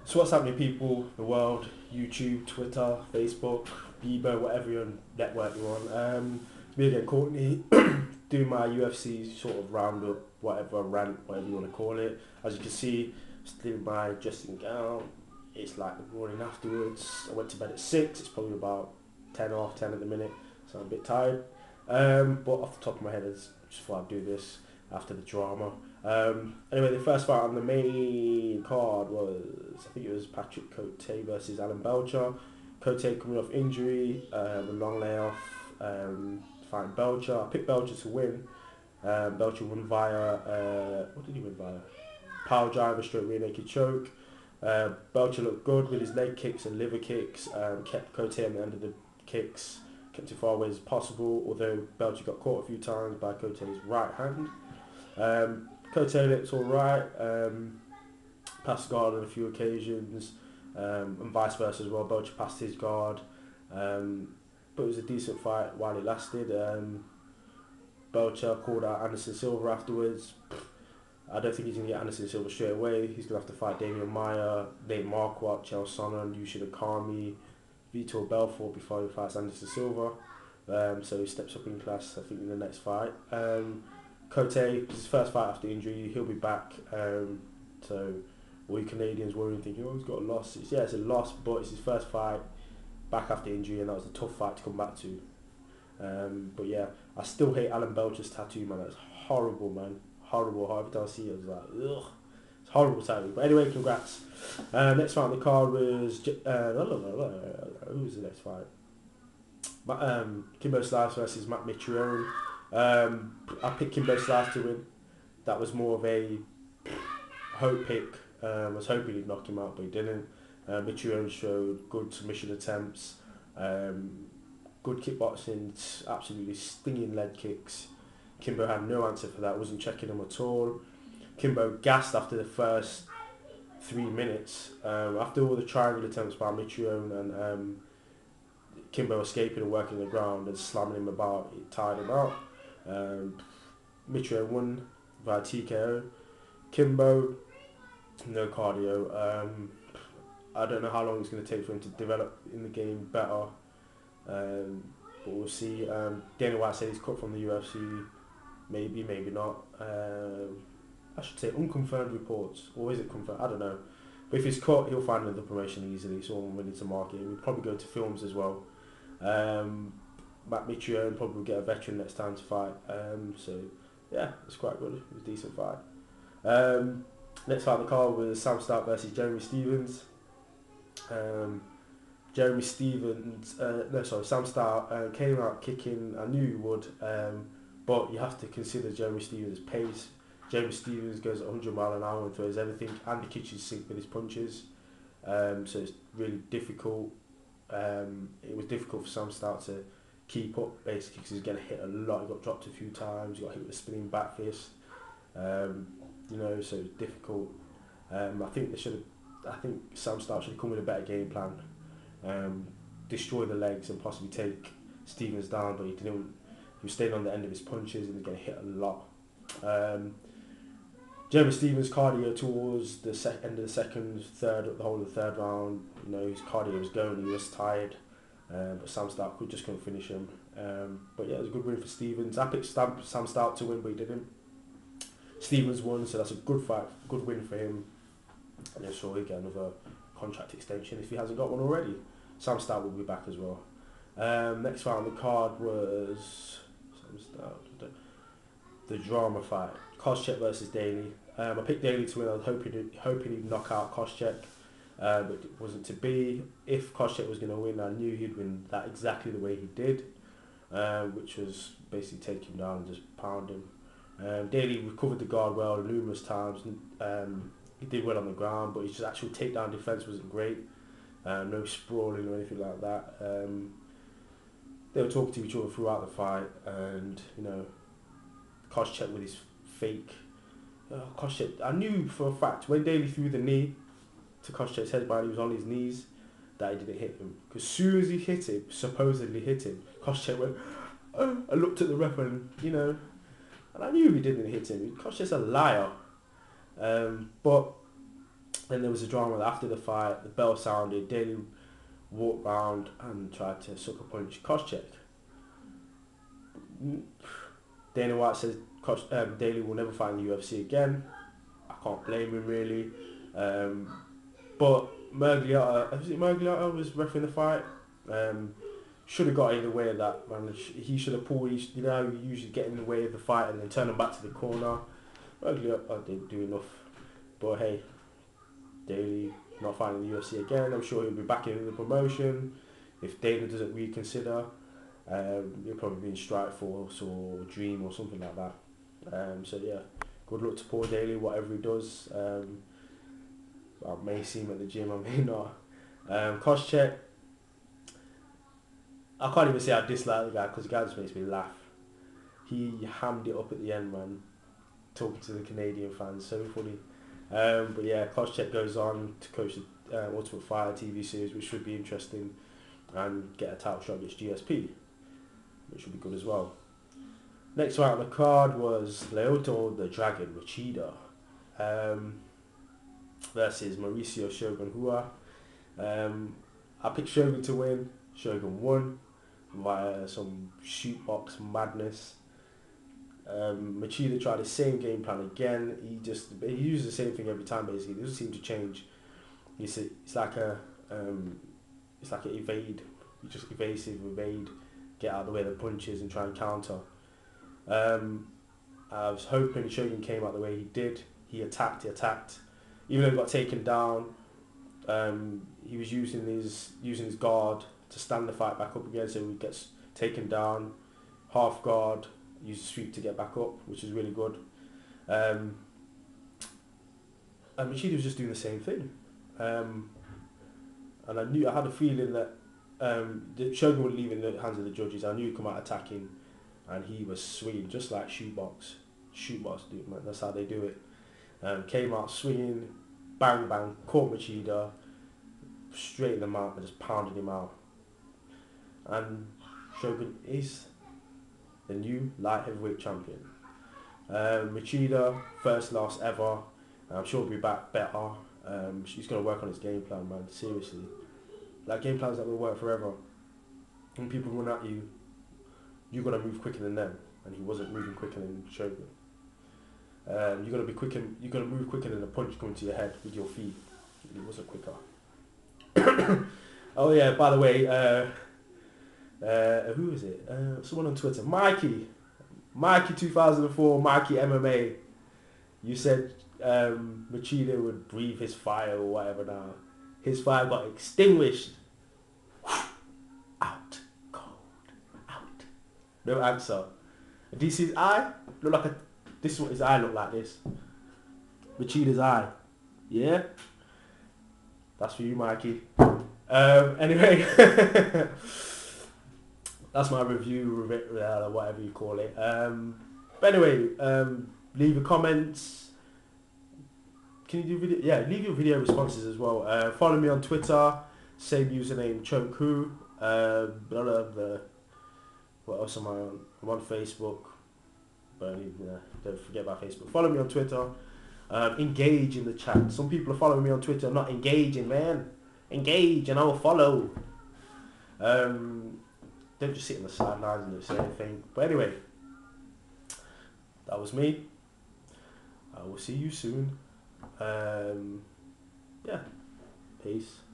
So what's happening, people, the world, YouTube, Twitter, Facebook, Bebo, whatever your network you're on. Me again, Courtney, doing my UFC sort of roundup, whatever, rant, whatever you want to call it. As you can see, still in my dressing gown. It's like the morning afterwards. I went to bed at 6, it's probably about 10 off 10 at the minute, so I'm a bit tired. But off the top of my head, I just thought I'd do this after the drama. Anyway, the first fight on the main card was, I think it was Patrick Cote versus Alan Belcher. Cote coming off injury, a long layoff, fighting Belcher. I picked Belcher to win. Belcher won via, what did he win via? Power driver, straight rear naked choke. Belcher looked good with his leg kicks and liver kicks, kept Cote on the end of the kicks, kept it far away as possible, although Belcher got caught a few times by Cote's right hand. Cote looks alright, passed guard on a few occasions, and vice versa as well. Belcher passed his guard, but it was a decent fight while it lasted. Belcher called out Anderson Silva afterwards. I don't think he's going to get Anderson Silva straight away. He's going to have to fight Damian Maia, Nate Marquardt, Chael Sonnen, Yushin Akami, Vitor Belfort before he fights Anderson Silva. So he steps up in class, I think, in the next fight. Cote, his first fight after injury, he'll be back. So all you Canadians worrying, thinking, oh, he's got a loss. It's a loss, but it's his first fight back after injury, and that was a tough fight to come back to. But yeah, I still hate Alan Belcher's tattoo, man. It's horrible, man. Horrible. Every time I see it, I was like, ugh. It's horrible tattoo. But anyway, congrats. Next fight on the card was who was the next fight? Kimbo Slice versus Matt Mitrione. I picked Kimbo Slice to win. That was more of a hope pick. I was hoping he'd knock him out, but he didn't. Mitrione showed good submission attempts, good kickboxing, absolutely stinging leg kicks. Kimbo had no answer for that, wasn't checking him at all. Kimbo gassed after the first 3 minutes. After all the triangle attempts by Mitrione and Kimbo escaping and working the ground and slamming him about, it tired him out. Mitrione won via TKO. Kimbo, no cardio. I don't know how long it's going to take for him to develop in the game better, but we'll see. Dana White said he's cut from the UFC. Maybe, maybe not. I should say unconfirmed reports, or is it confirmed? I don't know. But if he's cut, he'll find another promotion easily. Someone willing to market him. He'll probably go to films as well. Matt Mitrione probably will get a veteran next time to fight. So yeah, it's quite good. It was a decent fight. Next fight on the card was Sam Stark versus Jeremy Stephens. Sam Stark came out kicking. I knew he would, but you have to consider Jeremy Stephens' pace. Jeremy Stephens goes at 100 miles an hour and throws everything and the kitchen sink with his punches. So it's really difficult. It was difficult for Sam Stark to keep up basically because he's getting hit a lot. He got dropped a few times. He got hit with a spinning back fist. So it's difficult. I think Sam Stark should have come with a better game plan. Destroy the legs and possibly take Stephens down, but he didn't. He was staying on the end of his punches and he was getting hit a lot. Jeremy Stephens' cardio towards the end of the second, third, the whole of the third round. His cardio was going. He was tired, but Sam Stark just couldn't finish him. But yeah, it was a good win for Stephens. I picked Sam Stark to win, but he didn't. Stephens won, so that's a good fight, good win for him. And I'm sure he'll get another contract extension if he hasn't got one already. Sam Stark will be back as well. Next fight on the card was Sam Stark, the drama fight. Koscheck versus Daly. I picked Daly to win. I was hoping he'd knock out Koscheck, but it wasn't to be. If Koscheck was going to win, I knew he'd win that exactly the way he did, which was basically take him down and just pound him. Daly recovered the guard well numerous times. He did well on the ground, but his actual takedown defense wasn't great. No sprawling or anything like that. They were talking to each other throughout the fight, and Koscheck with his fake. Koscheck, I knew for a fact when Daly threw the knee to Koscheck's head while he was on his knees that he didn't hit him. Because as soon as he hit him, supposedly hit him, Koscheck went. I looked at the ref and and I knew he didn't hit him. Koscheck's a liar. But Then there was a drama after the fight. The bell sounded. Daly walked round and tried to sucker punch Koscheck. Dana White says Daly will never fight in the UFC again. I can't blame him really. But Mergliotta was refereeing the fight. Should have got in the way of that, man. He should have pulled. You know, you usually get in the way of the fight and then turn him back to the corner. Mergliotta didn't do enough. But hey, Daly not fighting in the UFC again. I'm sure he'll be back in the promotion if Dana doesn't reconsider. He'll probably be in Strikeforce or Dream or something like that. So yeah, good luck to poor Daly, whatever he does. I may see him at the gym, I may not. Koscheck, I can't even say I dislike the guy because the guy just makes me laugh. He hammed it up at the end, man, talking to the Canadian fans, so funny. But yeah, Koscheck goes on to coach the Ultimate Fighter TV series, which should be interesting, and get a title shot against GSP, which would be good as well. Next fight on the card was Lyoto the Dragon Machida versus Mauricio Shogun Hua. I picked Shogun to win. Shogun won via some shootbox madness. Machida tried the same game plan again. He used the same thing every time basically. It doesn't seem to change. It's like an evade. You just evade, get out of the way of the punches and try and counter. I was hoping Shogun came out the way he did. He attacked. Even though he got taken down, he was using his guard to stand the fight back up again, so he gets taken down, half guard, use the sweep to get back up, which is really good. And Machida was just doing the same thing. And I had a feeling that Shogun would leave in the hands of the judges. I knew he'd come out attacking, and he was swinging just like shootbox do, man. That's how they do it. Came out swinging, bang bang, caught Machida, straight in the mouth and just pounded him out. And Shogun is the new light heavyweight champion. Machida, first loss ever. I'm sure he'll be back better. She's going to work on his game plan, man, seriously. Like, game plans that will work forever. When people run at you, you're going to move quicker than them. And he wasn't moving quicker than Shogun. You're going to move quicker than a punch coming to your head with your feet. He wasn't quicker. Oh yeah, by the way, who is it? Someone on Twitter, Mikey 2004, Mikey MMA. You said Machida would breathe his fire or whatever. Now his fire got extinguished. Out, cold, out. No answer. Do you see his eye? Look like this is what his eye looked like. This Machida's eye. Yeah, that's for you, Mikey. Anyway, that's my review, whatever you call it. But anyway, leave your comments. Can you do video? Yeah, leave your video responses as well. Follow me on Twitter, same username, chokewho. What else am I on? I'm on Facebook, but don't forget about Facebook. Follow me on Twitter. Engage in the chat. Some people are following me on Twitter, not engaging, man. Engage and I will follow. Don't just sit on the sidelines and don't say anything. But anyway, that was me. I will see you soon. Yeah, peace.